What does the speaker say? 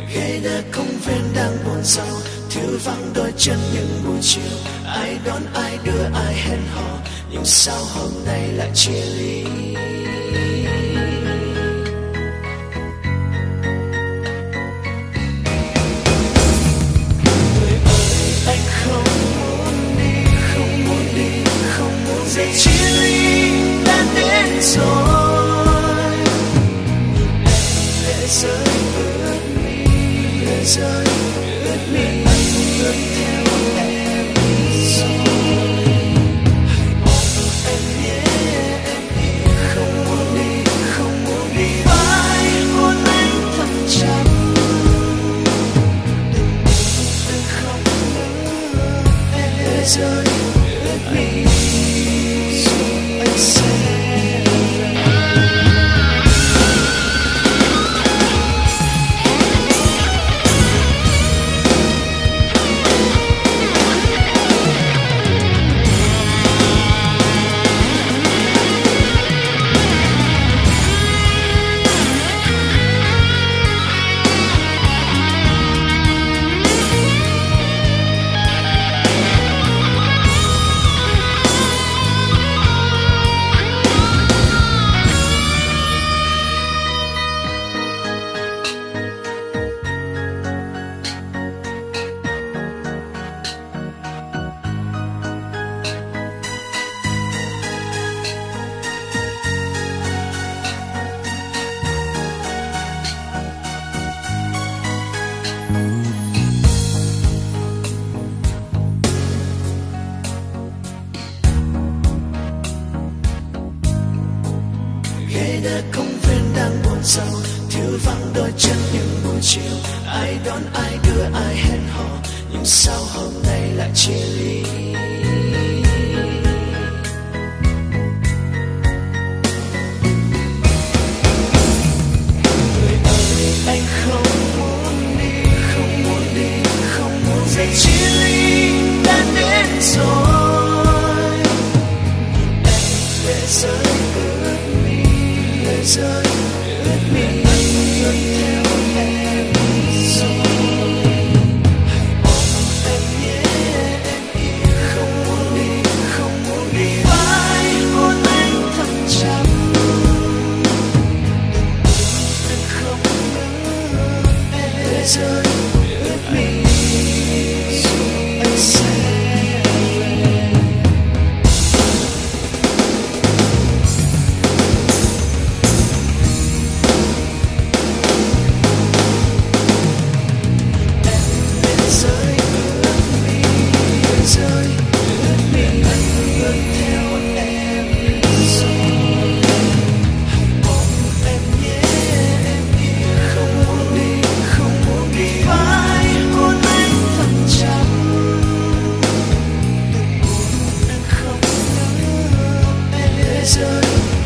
ghế đá công viên đang buồn rầu, thiếu vắng đôi chân những buổi chiều. Ai đón ai đưa ai hẹn hò, nhưng sao hôm nay lại chia ly. Người ơi, anh không muốn đi, không muốn đi, không muốn gì. Chia ly đã đến rồi. Em lệ rơi ướt mi, lệ rơi ướt mi. Anh bước theo em rồi. Hãy ôm em nhé, em đi. Không muốn đi, không muốn đi. Phải hôn anh thật chặt. Đừng khóc nữa, em lệ rơi ướt mi. Rồi anh sẽ ghế đá công viên đang buồn rầu, thiếu vắng đôi chân những buổi chiều. Ai đón ai đưa ai hẹn hò, nhưng sao hôm nay lại chia ly. Người ơi, anh không muốn đi, không muốn đi, không muốn gì. Chia ly đã đến rồi. Em lệ rơi ướt mi, lệ rơi ướt mi. Anh bước theo em rồi. Hãy ôm em nhé, em đi. Không muốn đi, không muốn đi. Phải hôn anh thật chặt. Đừng khóc nữa, em lệ rơi ướt mi. Rồi anh sẽ rơi ướt mi, rơi ướt mi. Anh bước theo em rồi. Hãy ôm em nhé, em đi. Không muốn đi, không muốn đi. Phải hôn anh thật chặt. Đừng buồn, đừng khóc nữa, em lệ rơi